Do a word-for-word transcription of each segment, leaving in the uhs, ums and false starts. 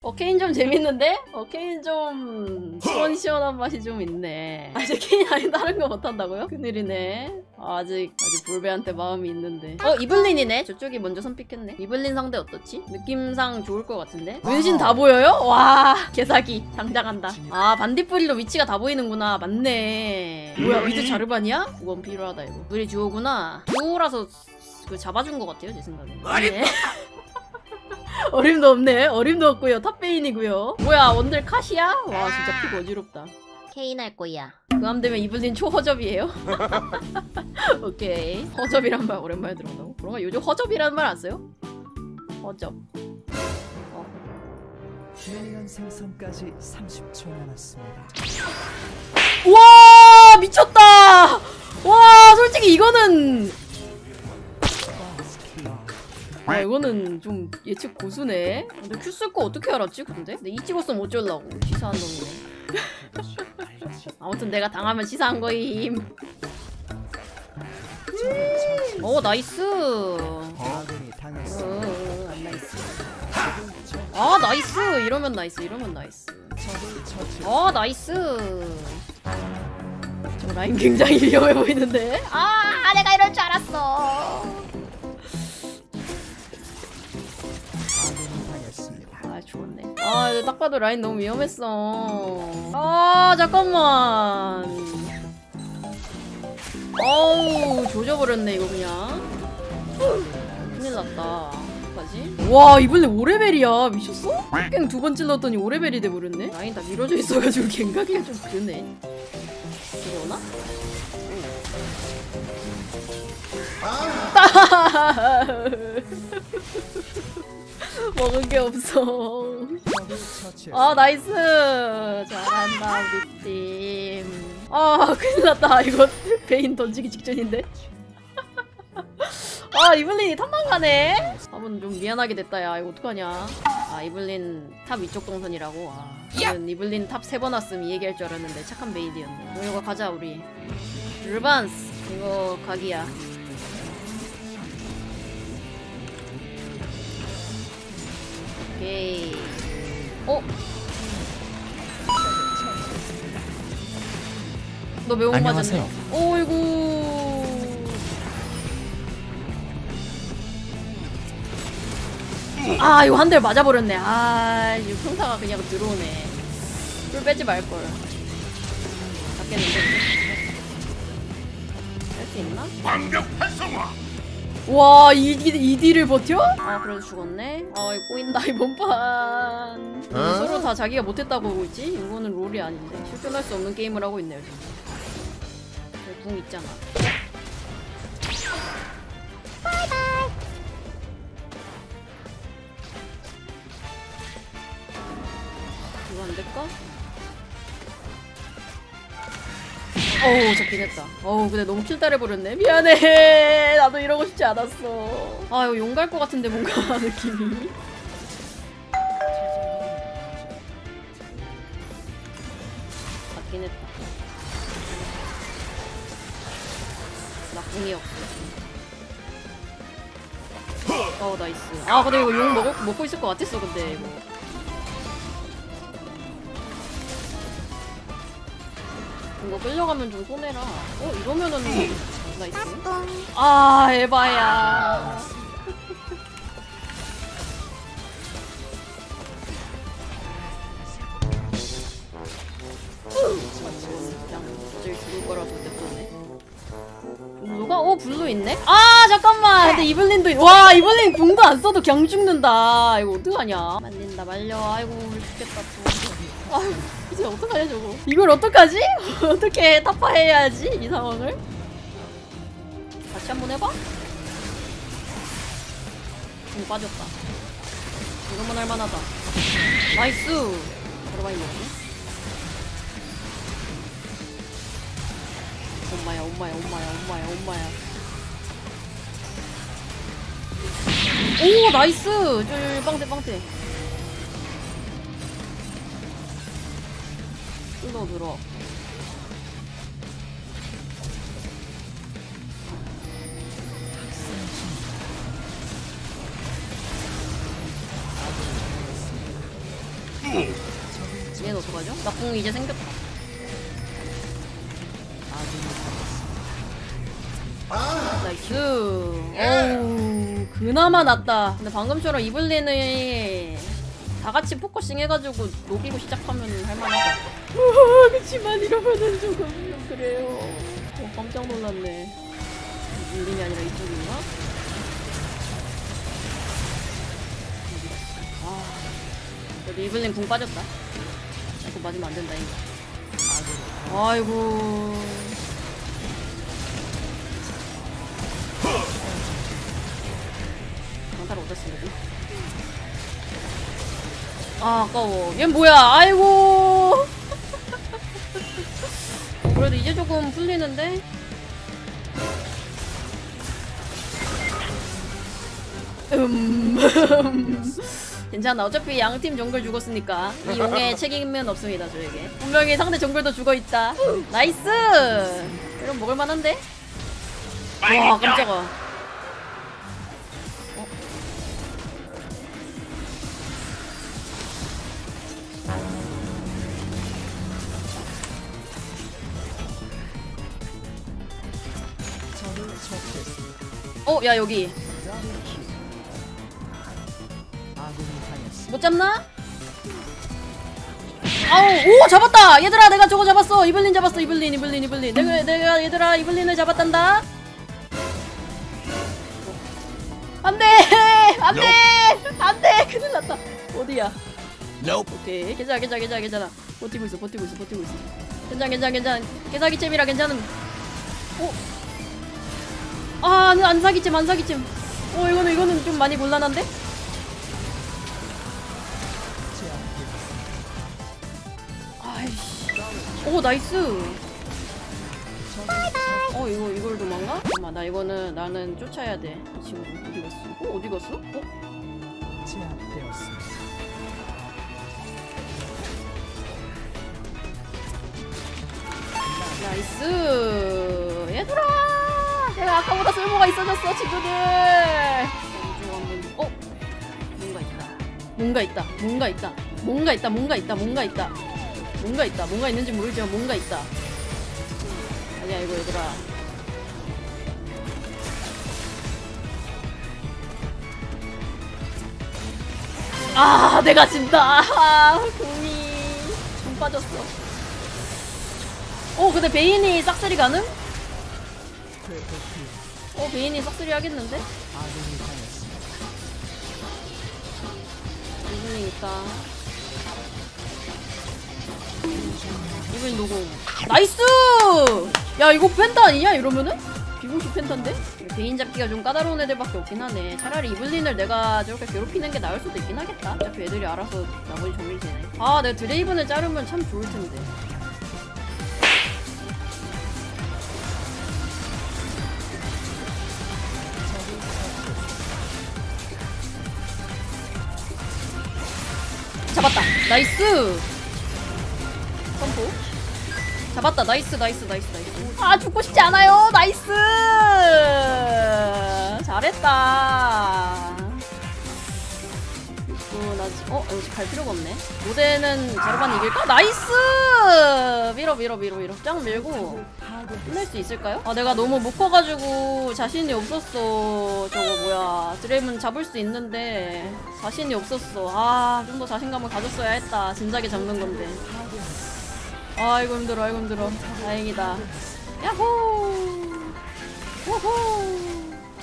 어케인 좀 재밌는데? 어케인 좀 시원시원한 맛이 좀 있네. 아직 케인 아니 다른 거 못한다고요? 큰일이네. 아직 아직 볼베한테 마음이 있는데. 어 이블린이네. 저쪽이 먼저 선픽했네. 이블린 상대 어떻지? 느낌상 좋을 것 같은데? 문신 다 보여요? 와 개사기. 당장 한다. 아 반딧불이로 위치가 다 보이는구나. 맞네. 뭐야 미드 자르반이야? 그건 필요하다 이거. 우리 듀오구나. 듀오라서 그 잡아준 것 같아요 제 생각에. 네. 어림도 없네. 어림도 없고요. 탑베인이고요. 뭐야 원딜 컷이야? 와 진짜 픽 어지럽다. 케인 할 거야. 그함 되면 이블린 초허접이에요? 오케이. 허접이란 말 오랜만에 들어본다고? 그런가? 요즘 허접이라는 말 안 써요? 허접. 어. 미니언 생성까지 삼십 초 남았습니다. 와 미쳤다. 와 솔직히 이거는 아 이거는 좀 예측 고수네. 근데 큐 쓸 거 어떻게 알았지 근데? 근데 이 찍었으면 어쩌려고. 치사한 놈이네. 아무튼 내가 당하면 치사한 거임. 오 나이스. 어, 안 나이스. 아 나이스. 이러면 나이스. 이러면 나이스. 아 나이스. 저 라인 굉장히 위험해 보이는데. 아 내가 이럴 줄 알았어. 아 좋았네. 아 딱 봐도 라인 너무 위험했어. 아 잠깐만. 어우 조져버렸네 이거 그냥. 큰일 났다. 어떡하지? 와 이블린 오 레벨이야. 미쳤어? 깽 두 번 찔렀더니 오 레벨이 돼버렸네. 라인 다 밀어져 있어가지고 갱각이가 좀 그러네. 들어오나? 먹은 게 없어. 아 나이스. 잘한다 우리 팀. 아 큰일 났다. 이거 베인 던지기 직전인데. 아 이블린이 탑만 가네. 한번 좀 미안하게 됐다. 야 이거 어떡하냐. 아 이블린 탑 위쪽 동선이라고. 아 저는 이블린 탑 세 번 왔음 이 얘기할 줄 알았는데 착한 베인이었네. 뭐 이거 가자 우리. 르반스 이거 각이야. 오케이. 어? 너 매운 맞았네. 어이구. 아 이거 한 대 맞아버렸네. 아 이거 평타가 그냥 들어오네. 술 빼지 말걸. 잡겠는데? 뺄 수 있나? 방벽 활성화! 와, 이, 이, 이 딜을 버텨? 아, 그래도 죽었네? 아, 이거 꼬인다, 이번 판. 어? 서로 다 자기가 못했다고 보고 있지? 이거는 롤이 아닌데. 실존할 수 없는 게임을 하고 있네, 요즘. 궁 있잖아. 바이바이! 이거 안 될까? 어우 잡긴 했다. 어우 근데 너무 킬달해버렸네. 미안해. 나도 이러고 싶지 않았어. 아 이거 용 갈 것 같은데 뭔가 느낌이. 맞긴 했다. 나 궁이 없어. 어 나이스. 아 근데 이거 용 먹, 먹고 있을 것 같았어 근데 이거. 이거 끌려가면 좀 손해라. 어 이러면은 나이스. 아 에바야. 그냥 갑자기 죽을 거라서 냅뒀네. 블루가? 어 블루 있네? 아 잠깐만. 근데 이블린도 있... 와 이블린 궁도 안 써도 그냥 죽는다. 이거 어떡하냐. 말린다 말려. 아이고 우리 죽겠다 또. 아이고 이제 어떡하냐 저거. 이걸 어떡하지? 어떻게 타파해야지 이 상황을? 다시 한번 해봐? 응 빠졌다. 이거만 할만하다. 나이스. 들어봐 이거. 엄마야 엄마야 엄마야 엄마야 엄마야. 오 나이스. 저 빵대 빵대. 뚫러 들어. 가죠? 나 공 이제 생겼다. 나이스. 어우, 그나마 낫다. 근데 방금처럼 이블린이 다 같이 포커싱 해가지고 녹이고 시작하면 할만하다. 우와, 그치만 이러면은 조금 좀 그래요. 어, 깜짝 놀랐네. 이블린이 아니라 이쪽인가? 아, 그래도 이블린 궁 빠졌다. 이거 맞으면 안 된다, 이거. 아이고. 강타를 얻었습니다. 아, 아까워. 얘 뭐야? 아이고. 그래도 이제 조금 풀리는데? 음. 괜찮아. 어차피 양팀 정글 죽었으니까 이 용의 책임은 없습니다, 저에게. 분명히 상대 정글도 죽어있다. 나이스! 이런 먹을만한데? 와, 깜짝아. 어? 어, 야, 여기. 못 잡나? 아우, 오, 잡았다! 얘들아, 내가 저거 잡았어! 이블린 잡았어, 이블린, 이블린, 이블린. 내가, 내가, 얘들아, 이블린을 잡았단다? 안 돼! 안 돼! 안 돼! 큰일 났다. 어디야? Nope. 오케이. 괜찮아, 괜찮아, 괜찮아, 괜찮아. 버티고 있어, 버티고 있어, 버티고 있어. 괜찮아, 괜찮아, 괜찮아. 개사기잼이라 괜찮음. 오! 아, 안, 안 사기잼, 안 사기잼. 어, 이거는, 이거는 좀 많이 곤란한데? 아이씨. 오, 나이스. 어, 이거, 이걸 도망가? 잠깐만, 나 이거는, 나는 쫓아야 돼. 이 친구. 어디 갔어? 어, 어디 갔어? 어? 제압되었습니다. 나이스. 얘들아! 내가 아까보다 쓸모가 있어졌어, 친구들! 어? 뭔가 있다. 뭔가 있다. 뭔가 있다. 뭔가 있다. 뭔가 있다. 뭔가 있다. 뭔가 있다. 뭔가 있는지 모르지만 뭔가 있다. 아니야, 이거 얘들아. 아, 내가 진다. 아, 궁이 좀 빠졌어. 어, 근데 베인이 싹쓸이 가능? 어, 베인이 싹쓸이 하겠는데? 이분이니까. 이분 노공. 나이스! 야, 이거 펜타 아니냐? 이러면은? 비공식 펜타인데? 베인 잡기가 좀 까다로운 애들밖에 없긴 하네. 차라리 이블린을 내가 저렇게 괴롭히는 게 나을 수도 있긴 하겠다. 어차피 애들이 알아서 나머지 정리되네. 아, 내가 드레이븐을 자르면 참 좋을 텐데. 잡았다. 나이스. 점프. 잡았다. 나이스, 나이스, 나이스, 나이스. 아, 죽고 싶지 않아요. 나이스. 잘했다. 어, 나 지- 어, 여기 갈 필요가 없네. 모델은 자르반 이길까? 나이스. 밀어, 밀어, 밀어, 밀어. 짱 밀고 끝낼 수 있을까요? 아, 내가 너무 못 커가지고 자신이 없었어. 저거 뭐야, 드레이븐 잡을 수 있는데 자신이 없었어. 아, 좀 더 자신감을 가졌어야 했다. 진작에 잡는 건데. 아이고 힘들어, 아이고 힘들어. 다행이다. 야호! 호호!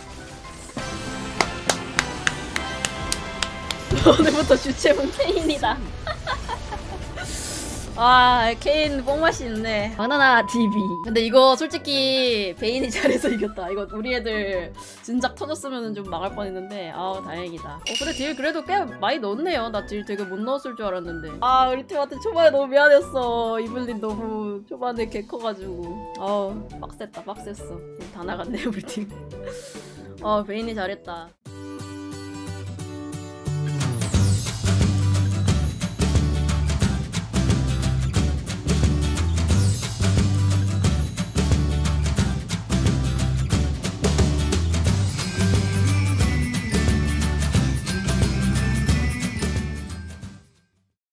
오늘부터 주체문 케인이다. 아, 케인 뽕맛이 있네. 바나나 티비. 근데 이거 솔직히 베인이 잘해서 이겼다. 이거 우리 애들 진작 터졌으면 좀 망할 뻔했는데, 아, 다행이다. 어, 그래, 딜 그래도 꽤 많이 넣었네요. 나 딜 되게 못 넣었을 줄 알았는데. 아, 우리 팀한테 초반에 너무 미안했어. 이블린 너무 초반에 개 커가지고. 아우, 빡셌다, 빡셌어. 다 나갔네, 우리 팀. 아, 베인이 잘했다.